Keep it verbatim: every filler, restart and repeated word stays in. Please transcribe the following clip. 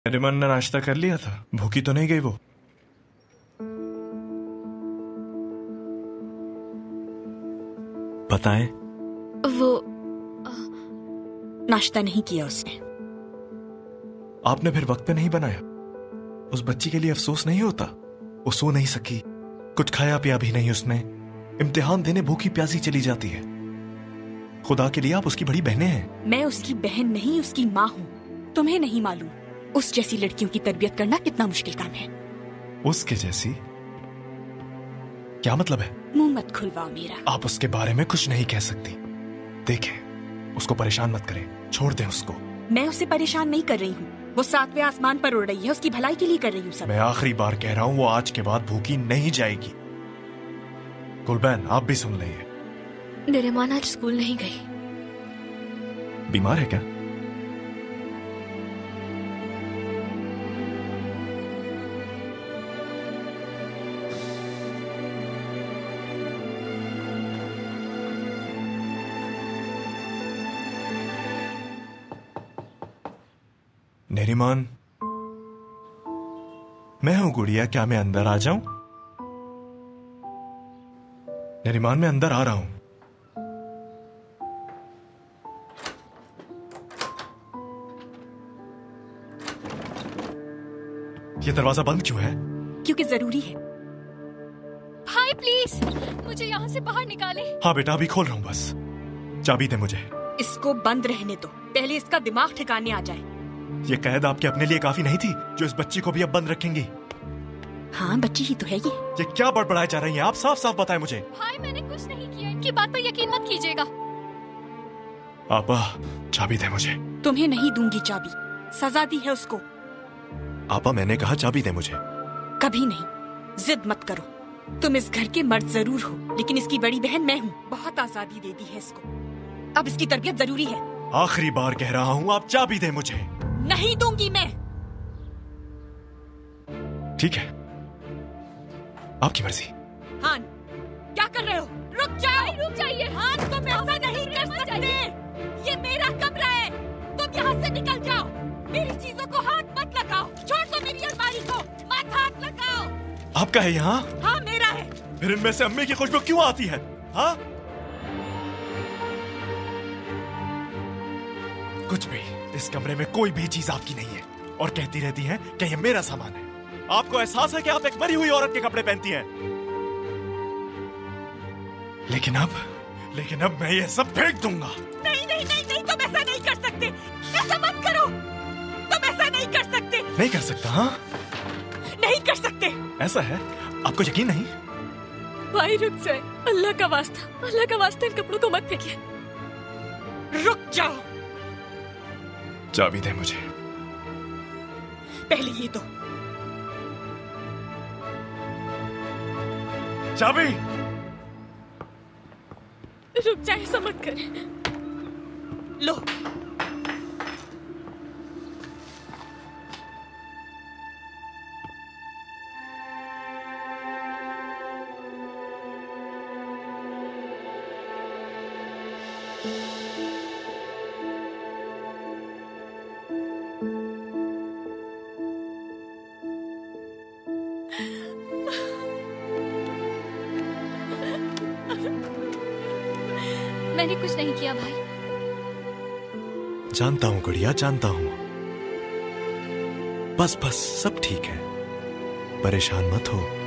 नरीमान ने नाश्ता कर लिया था? भूखी तो नहीं गई वो? बताएं। वो आ, नाश्ता नहीं किया उसने। आपने फिर वक्त पे नहीं बनाया? उस बच्ची के लिए अफसोस नहीं होता? वो सो नहीं सकी, कुछ खाया पिया भी नहीं उसने, इम्तिहान देने भूखी प्यासी चली जाती है। खुदा के लिए आप उसकी बड़ी बहनें हैं। मैं उसकी बहन नहीं, उसकी माँ हूँ। तुम्हें नहीं मालूम उस जैसी लड़कियों की तरबियत करना कितना मुश्किल काम है। उसके जैसी? क्या मतलब है? मुंह मत खुलवाओ मेरा। आप उसके बारे में कुछ नहीं कह सकती। देखें, उसको परेशान मत करें, छोड़ दें उसको। मैं उसे परेशान नहीं कर रही हूँ, वो सातवें आसमान पर उड़ रही है, उसकी भलाई के लिए कर रही हूँ सब। मैं आखिरी बार कह रहा हूँ, वो आज के बाद भूखी नहीं जाएगी। गुलबैन, आप भी सुन लें। नरीमान आज स्कूल नहीं गई। बीमार है क्या? नरीमान, मैं हूं गुड़िया, क्या मैं अंदर आ जाऊं? नरीमान, मैं अंदर आ रहा हूं। ये दरवाजा बंद क्यों है? क्योंकि जरूरी है। भाई प्लीज मुझे यहाँ से बाहर निकाले। हाँ बेटा, अभी खोल रहा हूँ, बस चाबी दे मुझे। इसको बंद रहने दो, पहले इसका दिमाग ठिकाने आ जाए। ये कैद आपके अपने लिए काफी नहीं थी, जो इस बच्ची को भी अब बंद रखेंगी? हाँ, बच्ची ही तो है ये। ये क्या बड़बड़ाए जा रही हैं आप? साफ साफ बताएं मुझे। भाई मैंने कुछ नहीं किया, इनकी बात पर यकीन मत कीजिएगा। आपा, चाबी दे मुझे। तुम्हें नहीं दूंगी चाबी, सजा दी है उसको। आपा, मैंने कहा चाबी दे मुझे। कभी नहीं, जिद मत करो। तुम इस घर के मर्द जरूर हो, लेकिन इसकी बड़ी बहन मैं हूँ। बहुत आजादी दे दी है इसको, अब इसकी तरबियत जरूरी है। आखिरी बार कह रहा हूँ, आप चाबी दे मुझे। नहीं दूंगी मैं। ठीक है, आपकी मर्जी। हान, क्या कर रहे हो? रुक जाओ। रुक जाइए। हान, तुम ऐसा नहीं कर सकते। ये मेरा कमरा है, तुम यहाँ से निकल जाओ। मेरी चीजों को हाथ मत लगाओ। छोड़ दो मेरी अलमारी को, मत हाथ लगाओ। आपका है यहाँ? हाँ, मेरा है। फिर इनमें से अम्मी की खुशबू क्यों आती है? हाँ, कुछ भी। इस कमरे में कोई भी चीज आपकी नहीं है, और कहती रहती हैं कि ये मेरा सामान है। आपको एहसास है कि आप एक मरी हुई औरत के कपड़े पहनती हैं। लेकिन अब लेकिन अब मैं ये सब फेंक दूंगा। नहीं नहीं नहीं नहीं, तुम ऐसा नहीं कर सकते। ऐसा मत करो, तुम ऐसा नहीं कर सकते। नहीं कर सकता? हाँ, नहीं कर सकते। ऐसा है? आपको यकीन नहीं? भाई रुक जाए, अल्लाह का वास्ता, अल्लाह का वास्ता इन कपड़ों को मत फेंकिए। रुक जाओ। चाबी दे मुझे। पहले ये दो। चाबी। रुक जाए, ऐसा मत करें। लो। मैंने कुछ नहीं किया भाई। जानता हूँ गुड़िया, जानता हूँ। बस बस, सब ठीक है, परेशान मत हो।